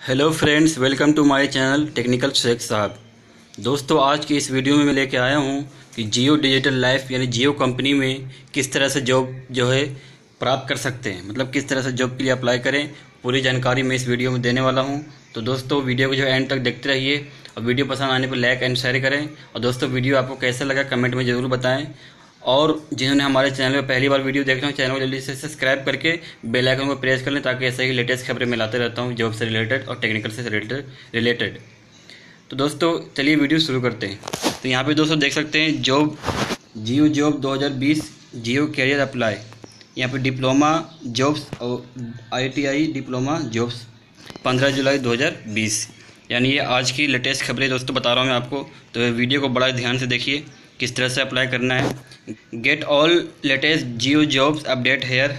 Hello friends, welcome to my channel technical Shaikh Sahab. दोस्तों, आज की इस वीडियो में मैं लेके आया हूं कि जियो डिजिटल लाइफ यानी जियो कंपनी में किस तरह से जॉब जो है प्राप्त कर सकते हैं, मतलब किस तरह से जॉब के लिए अप्लाई करें। पूरी जानकारी मैं इस वीडियो में देने वाला हूं। तो दोस्तों, वीडियो को जो एंड तक देखते रहिए और वीडियो पसंद आने पर लाइक एंड शेयर करें। और दोस्तों, वीडियो आपको कैसा लगा कमेंट में ज़रूर बताएं। और जिन्होंने हमारे चैनल में पहली बार वीडियो देख रहे हो, चैनल को जल्दी से सब्सक्राइब करके बेल आइकन को प्रेस कर लें, ताकि ऐसे ही लेटेस्ट खबरें मैं लाते रहता हूँ जॉब से रिलेटेड और टेक्निकल से रिलेटेड। तो दोस्तों, चलिए वीडियो शुरू करते हैं। तो यहाँ पे दोस्तों देख सकते हैं job, Jio job 2020 Jio career apply. यहाँ पे डिप्लोमा जॉब्स और ITI डिप्लोमा जॉब्स 15 जुलाई 2020, यानी ये आज की लेटेस्ट खबरें दोस्तों बता रहा हूँ मैं आपको। तो वीडियो को बड़ा ध्यान से देखिए किस तरह से अप्लाई करना है। Get all latest Jio jobs update here.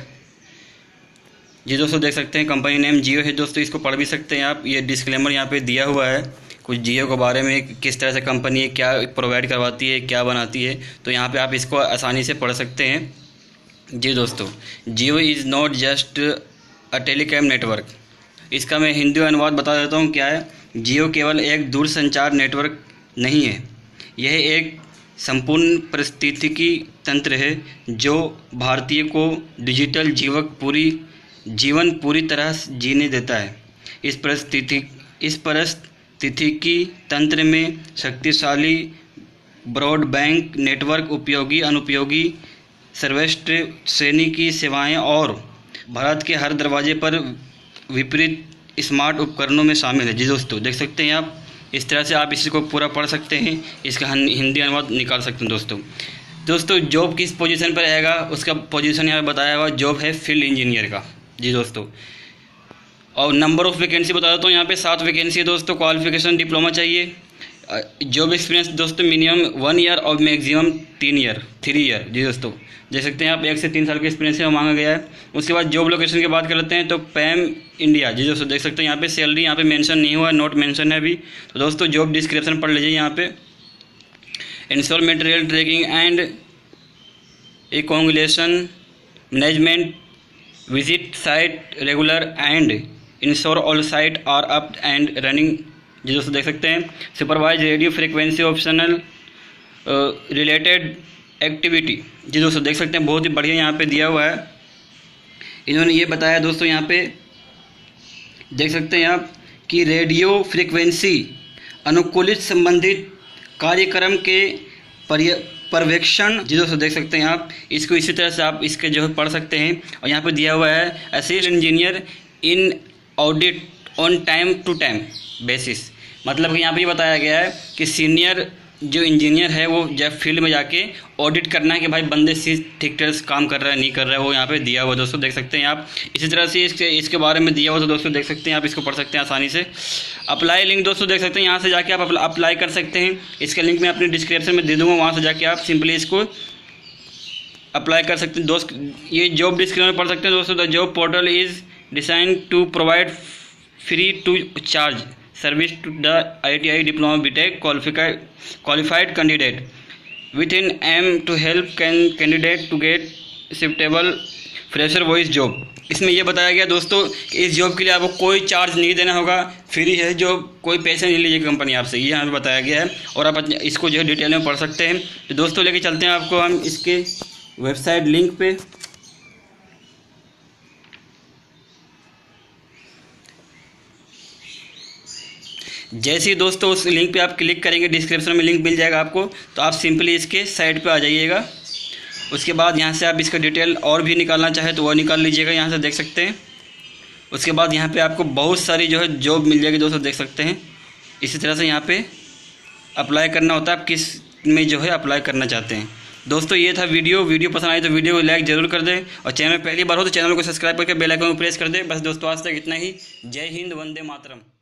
जी दोस्तों देख सकते हैं कंपनी नेम जियो है दोस्तों, इसको पढ़ भी सकते हैं आप। ये डिस्क्लेमर यहाँ पे दिया हुआ है कुछ जियो के बारे में, किस तरह से कंपनी है, क्या प्रोवाइड करवाती है, क्या बनाती है। तो यहाँ पे आप इसको आसानी से पढ़ सकते हैं। जी दोस्तों, Jio is not just a telecom network. इसका मैं हिंदी अनुवाद बता देता हूँ क्या है। जियो केवल एक दूरसंचार नेटवर्क नहीं है, यह एक संपूर्ण पारिस्थितिकी तंत्र है जो भारतीय को डिजिटल जीवन पूरी तरह जीने देता है। इस पारिस्थितिकी तंत्र में शक्तिशाली ब्रॉडबैंड नेटवर्क, उपयोगी अनुपयोगी सर्वश्रेष्ठ श्रेणी की सेवाएं और भारत के हर दरवाजे पर विपरीत स्मार्ट उपकरणों में शामिल है। जी दोस्तों देख सकते हैं आप, इस तरह से आप इसी को पूरा पढ़ सकते हैं, इसका हिंदी अनुवाद निकाल सकते हैं। दोस्तों जॉब किस पोजीशन पर रहेगा, उसका पोजीशन यहाँ पे बताया हुआ जॉब है फील्ड इंजीनियर का। जी दोस्तों, और नंबर ऑफ़ वैकेंसी बता देता हूँ, यहाँ पे 7 वैकेंसी है दोस्तों। क्वालिफिकेशन डिप्लोमा चाहिए। जॉब एक्सपीरियंस दोस्तों मिनिमम 1 ईयर और मैक्सिमम 3 ईयर। जी दोस्तों देख सकते हैं आप, 1 से 3 साल के एक्सपीरियंस में मांगा गया है। उसके बाद जॉब लोकेशन की बात कर लेते हैं तो पैम इंडिया। जी दोस्तों देख सकते हैं यहाँ पे सैलरी यहाँ पे मेंशन नहीं हुआ है, नोट मेंशन है अभी। तो दोस्तों जॉब डिस्क्रिप्शन पढ़ लीजिए यहाँ पे। इंस्टॉल मटेरियल ट्रैकिंग एंड एकॉन्गुलेशन management, visit site regular and ensure all site are up and running. जी दोस्तों देख सकते हैं supervise radio frequency optional related activity. जी दोस्तों देख सकते हैं बहुत ही बढ़िया यहाँ पे दिया हुआ है। इन्होंने ये बताया दोस्तों, यहाँ पे देख सकते हैं आप कि रेडियो फ्रिक्वेंसी अनुकूलित संबंधित कार्यक्रम के पर्यवेक्षण। जी दोस्तों देख सकते हैं आप, इसको इसी तरह से आप इसके जो है पढ़ सकते हैं। और यहाँ पे दिया हुआ है assist engineer in audit on time to time basis. मतलब कि यहाँ पे बताया गया है कि सीनियर जो इंजीनियर है वो जब फील्ड में जाके ऑडिट करना है कि भाई बंदे ठीक तरह से काम कर रहा है नहीं कर रहा है, वो यहाँ पे दिया हुआ दोस्तों देख सकते हैं आप। इसी तरह से इसके बारे में दिया हुआ तो दोस्तों देख सकते हैं आप, इसको पढ़ सकते हैं आसानी से। अप्लाई लिंक दोस्तों देख सकते हैं, यहाँ से जाके आप अप्लाई कर सकते हैं। इसका लिंक मैं अपने डिस्क्रिप्शन में दे दूँगा, वहाँ से जाके आप सिंपली इसको अप्लाई कर सकते हैं। दोस्त ये जॉब डिस्क्रिप्शन में पढ़ सकते हैं दोस्तों। The job portal is design to provide free to charge service to the ITI diploma BTech qualified candidate with an aim to help candidate to get suitable fresher voice job। इसमें यह बताया गया दोस्तों कि इस जॉब के लिए आपको कोई चार्ज नहीं देना होगा, फ्री है जॉब, कोई पैसे नहीं लीजिए कंपनी आपसे, ये यहाँ पे बताया गया है। और आप इसको जो है डिटेल में पढ़ सकते हैं। तो दोस्तों लेके चलते हैं आपको हम इसके वेबसाइट लिंक पे। जैसे ही दोस्तों उस लिंक पे आप क्लिक करेंगे, डिस्क्रिप्शन में लिंक मिल जाएगा आपको, तो आप सिंपली इसके साइट पे आ जाइएगा। उसके बाद यहाँ से आप इसका डिटेल और भी निकालना चाहे तो वह निकाल लीजिएगा, यहाँ से देख सकते हैं। उसके बाद यहाँ पे आपको बहुत सारी जो है जॉब मिल जाएगी दोस्तों देख सकते हैं। इसी तरह से यहाँ पे अप्लाई करना होता है, आप किस में जो है अप्लाई करना चाहते हैं। दोस्तों ये था वीडियो पसंद आई तो वीडियो को लाइक ज़रूर कर दें, और चैनल पहली बार हो तो चैनल को सब्सक्राइब करके बेल आइकन को प्रेस कर दें। बस दोस्तों आज तक इतना ही। जय हिंद, वंदे मातरम।